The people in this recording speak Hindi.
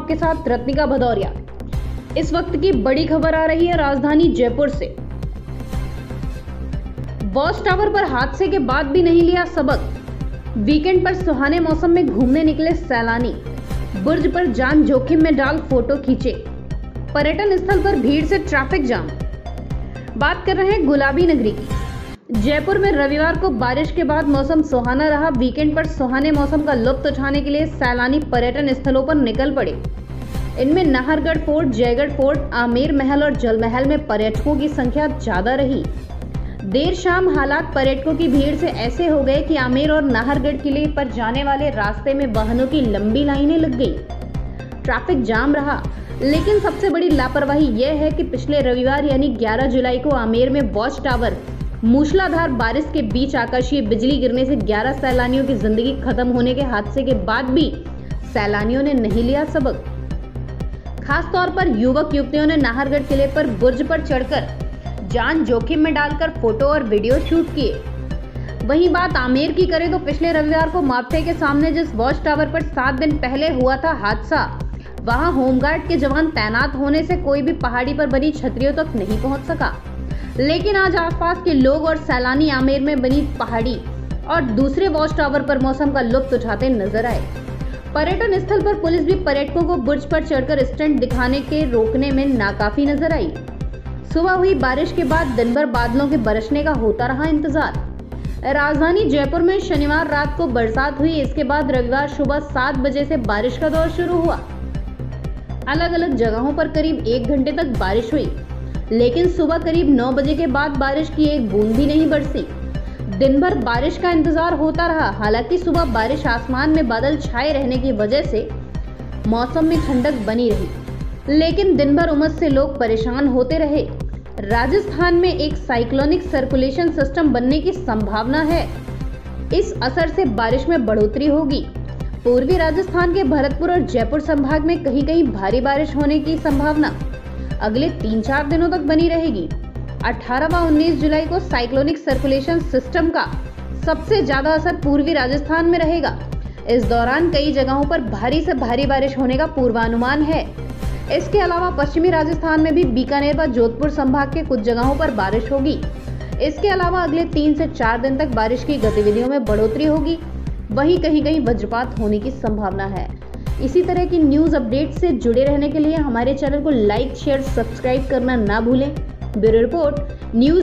आपके साथ रत्निका भदौरिया। इस वक्त की बड़ी खबर आ रही है राजधानी जयपुर से। वॉच टावर पर हादसे के बाद भी नहीं लिया सबक। वीकेंड पर सुहाने मौसम में घूमने निकले सैलानी बुर्ज पर जान जोखिम में डाल फोटो खींचे। पर्यटन स्थल पर भीड़ से ट्रैफिक जाम। बात कर रहे हैं गुलाबी नगरी की। जयपुर में रविवार को बारिश के बाद मौसम सुहाना रहा। वीकेंड पर सुहाने मौसम का लुत्फ उठाने के लिए सैलानी पर्यटन स्थलों पर निकल पड़े। इनमें नाहरगढ़ फोर्ट, जयगढ़ फोर्ट, आमेर महल और जल महल में पर्यटकों की संख्या ज्यादा रही। देर शाम हालात पर्यटकों की भीड़ से ऐसे हो गए कि आमेर और नाहरगढ़ किले पर जाने वाले रास्ते में वाहनों की लंबी लाइनें लग गई। ट्रैफिक जाम रहा। लेकिन सबसे बड़ी लापरवाही यह है कि पिछले रविवार यानी 11 जुलाई को आमेर में वॉच टावर मूसलाधार बारिश के बीच आकाशीय बिजली गिरने से 11 सैलानियों की जिंदगी खत्म होने के हादसे के बाद भी सैलानियों ने नहीं लिया सबक। खास तौर पर युवक युवतियों ने नाहरगढ़ किले पर बुर्ज पर चढ़कर जान जोखिम में डालकर फोटो और वीडियो शूट किए। वहीं बात आमेर की करें तो पिछले रविवार को मापटे के सामने जिस वॉच टावर पर 7 दिन पहले हुआ था हादसा, वहां होमगार्ड के जवान तैनात होने से कोई भी पहाड़ी पर बनी छतरियों तक नहीं पहुंच सका। लेकिन आज आसपास के लोग और सैलानी आमेर में बनी पहाड़ी और दूसरे वॉच टावर पर मौसम का लुत्फ उठाते नजर आए। पर्यटन स्थल पर पुलिस भी पर्यटकों को बुर्ज पर चढ़कर स्टंट दिखाने के रोकने में नाकाफी नजर आई। सुबह हुई बारिश के बाद दिन भर बादलों के बरसने का होता रहा इंतजार। राजधानी जयपुर में शनिवार रात को बरसात हुई। इसके बाद रविवार सुबह 7 बजे से बारिश का दौर शुरू हुआ। अलग अलग जगहों पर करीब 1 घंटे तक बारिश हुई, लेकिन सुबह करीब 9 बजे के बाद बारिश की एक बूंद भी नहीं बरसी। दिन भर बारिश का इंतजार होता रहा। हालांकि सुबह बारिश आसमान में बादल छाए रहने की वजह से मौसम में ठंडक बनी रही, लेकिन दिन भर उमस से लोग परेशान होते रहे। राजस्थान में एक साइक्लोनिक सर्कुलेशन सिस्टम बनने की संभावना है। इस असर से बारिश में बढ़ोतरी होगी। पूर्वी राजस्थान के भरतपुर और जयपुर संभाग में कहीं कहीं भारी बारिश होने की संभावना अगले 3-4 दिनों तक बनी रहेगी। 18 व 19 जुलाई को साइक्लोनिक सर्कुलेशन सिस्टम का सबसे ज्यादा असर पूर्वी राजस्थान में रहेगा। इस दौरान कई जगहों पर भारी से भारी बारिश होने का पूर्वानुमान है। इसके अलावा पश्चिमी राजस्थान में भी बीकानेर व जोधपुर संभाग के कुछ जगहों पर बारिश होगी। इसके अलावा अगले 3 से 4 दिन तक बारिश की गतिविधियों में बढ़ोतरी होगी। वहीं कहीं कहीं वज्रपात होने की संभावना है। इसी तरह की न्यूज अपडेट से जुड़े रहने के लिए हमारे चैनल को लाइक, शेयर, सब्सक्राइब करना ना भूलें। Bureau report, news